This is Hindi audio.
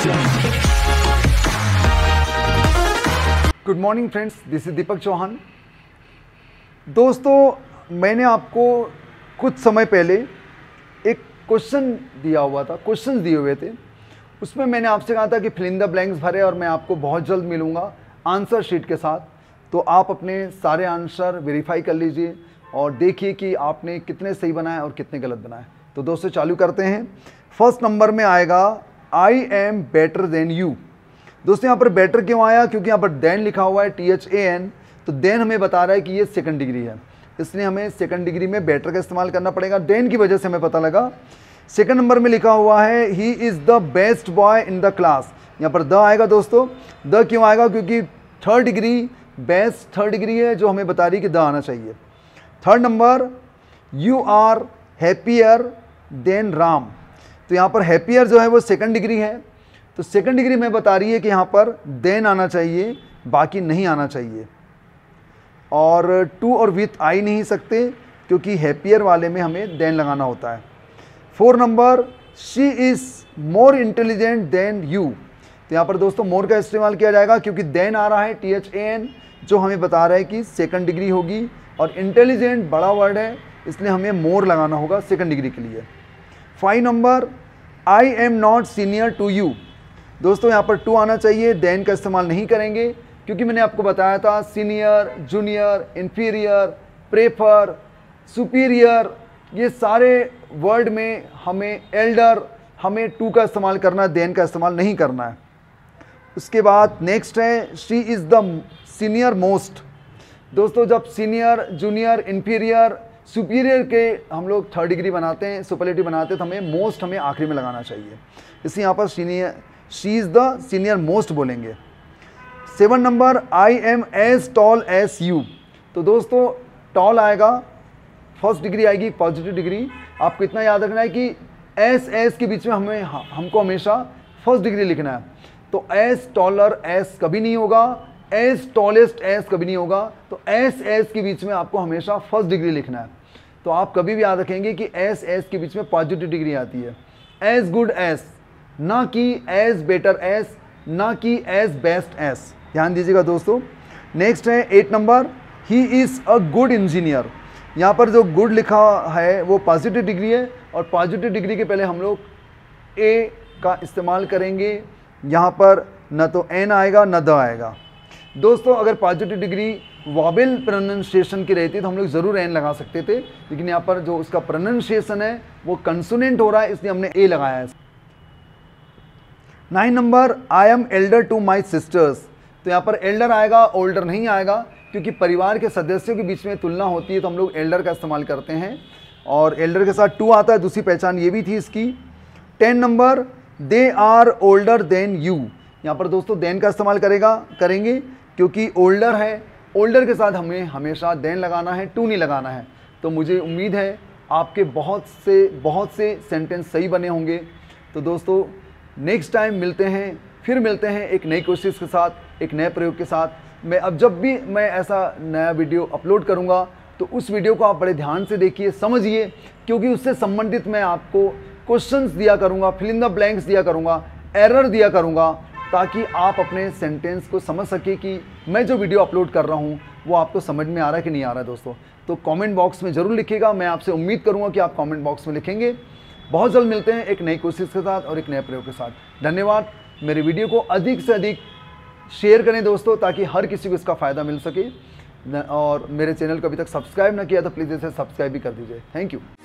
Good morning friends, this is Deepak Chauhan. दोस्तों, मैंने आपको कुछ समय पहले एक क्वेश्चन दिया हुआ था, क्वेश्चन दिए हुए थे। उसमें मैंने आपसे कहा था कि फिल इन द ब्लैंक्स भरे और मैं आपको बहुत जल्द मिलूंगा आंसर शीट के साथ। तो आप अपने सारे आंसर वेरीफाई कर लीजिए और देखिए कि आपने कितने सही बनाए और कितने गलत बनाए। तो दोस्तों चालू करते हैं। फर्स्ट नंबर में आएगा I am better than you. दोस्तों यहाँ पर बेटर क्यों आया? क्योंकि यहाँ पर देन लिखा हुआ है THAN, तो देन हमें बता रहा है कि ये सेकंड डिग्री है, इसलिए हमें सेकंड डिग्री में बेटर का इस्तेमाल करना पड़ेगा। देन की वजह से हमें पता लगा। सेकंड नंबर में लिखा हुआ है he is the best boy in the class. यहाँ पर द आएगा दोस्तों। द क्यों आएगा? क्योंकि third degree best third degree है जो हमें बता रही कि द आना चाहिए। Third number you are happier than Ram. तो यहाँ पर हैप्पियर जो है वो सेकंड डिग्री है, तो सेकंड डिग्री में बता रही है कि यहाँ पर देन आना चाहिए, बाकी नहीं आना चाहिए। और टू और विथ आ ही नहीं सकते क्योंकि हैप्पियर वाले में हमें देन लगाना होता है। 4 number she is more intelligent than you. तो यहाँ पर दोस्तों मोर का इस्तेमाल किया जाएगा क्योंकि देन आ रहा है THAN जो हमें बता रहा है कि सेकंड डिग्री होगी, और इंटेलिजेंट बड़ा वर्ड है इसलिए हमें मोर लगाना होगा सेकंड डिग्री के लिए। 5 number I am not senior to you. दोस्तों यहाँ पर टू आना चाहिए, देन का इस्तेमाल नहीं करेंगे क्योंकि मैंने आपको बताया था senior, junior, inferior, prefer, superior, ये सारे वर्ड में हमें एल्डर, हमें टू का इस्तेमाल करना है, देन का इस्तेमाल नहीं करना है। उसके बाद नेक्स्ट है she is the senior most. दोस्तों जब सीनियर, जूनियर, इन्फीरियर, सुपीरियर के हम लोग थर्ड डिग्री बनाते हैं, सुपरलेटिव बनाते हैं, तो हमें मोस्ट हमें आखिरी में लगाना चाहिए, इसलिए यहाँ पर senior, she is the senior most बोलेंगे। 7 number I am as tall as you. तो दोस्तों टॉल आएगा, फर्स्ट डिग्री आएगी पॉजिटिव डिग्री। आपको इतना याद रखना है कि एस के बीच में हमको हमेशा फर्स्ट डिग्री लिखना है। तो एज टॉलर एस कभी नहीं होगा, एज टॉलेस्ट एस कभी नहीं होगा, तो एस के बीच में आपको हमेशा फर्स्ट डिग्री लिखना है। तो आप कभी भी याद रखेंगे कि एस के बीच में पॉजिटिव डिग्री आती है। एज गुड एस, ना कि एज बेटर एस, ना कि एज बेस्ट एस। ध्यान दीजिएगा दोस्तों। नेक्स्ट है 8 number he is a good engineer. यहाँ पर जो गुड लिखा है वो पॉजिटिव डिग्री है, और पॉजिटिव डिग्री के पहले हम लोग ए का इस्तेमाल करेंगे। यहाँ पर न तो एन आएगा न द आएगा। दोस्तों अगर पॉजिटिव डिग्री वॉवेल प्रोनाउंसिएशन की रहती तो हम लोग ज़रूर एन लगा सकते थे, लेकिन यहाँ पर जो उसका प्रोनाउंसिएशन है वो कंसोनेंट हो रहा है, इसलिए हमने ए लगाया है। 9 number I am elder to my sisters. तो यहाँ पर एल्डर आएगा, ओल्डर नहीं आएगा, क्योंकि परिवार के सदस्यों के बीच में तुलना होती है तो हम लोग एल्डर का इस्तेमाल करते हैं, और एल्डर के साथ टू आता है। दूसरी पहचान ये भी थी इसकी। 10 number they are older than you. यहाँ पर दोस्तों देन का इस्तेमाल करेंगे क्योंकि ओल्डर है, ओल्डर के साथ हमें हमेशा देन लगाना है, टू नहीं लगाना है। तो मुझे उम्मीद है आपके बहुत से सेंटेंस सही बने होंगे। तो दोस्तों नेक्स्ट टाइम फिर मिलते हैं एक नई कोशिश के साथ, एक नए प्रयोग के साथ। जब भी मैं ऐसा नया वीडियो अपलोड करूंगा तो उस वीडियो को आप बड़े ध्यान से देखिए, समझिए, क्योंकि उससे संबंधित मैं आपको क्वेश्चंस दिया करूंगा, फिल इन द ब्लैंक्स दिया करूंगा, एरर दिया करूंगा, ताकि आप अपने सेंटेंस को समझ सके कि मैं जो वीडियो अपलोड कर रहा हूँ वो आपको समझ में आ रहा है कि नहीं आ रहा है। दोस्तों तो कमेंट बॉक्स में ज़रूर लिखिएगा, मैं आपसे उम्मीद करूँगा कि आप कमेंट बॉक्स में लिखेंगे। बहुत जल्द मिलते हैं एक नई कोशिश के साथ और एक नए प्रयोग के साथ। धन्यवाद। मेरे वीडियो को अधिक से अधिक शेयर करें दोस्तों, ताकि हर किसी को इसका फ़ायदा मिल सके। और मेरे चैनल को अभी तक सब्सक्राइब ना किया तो प्लीज़ इसे सब्सक्राइब भी कर दीजिए। Thank you.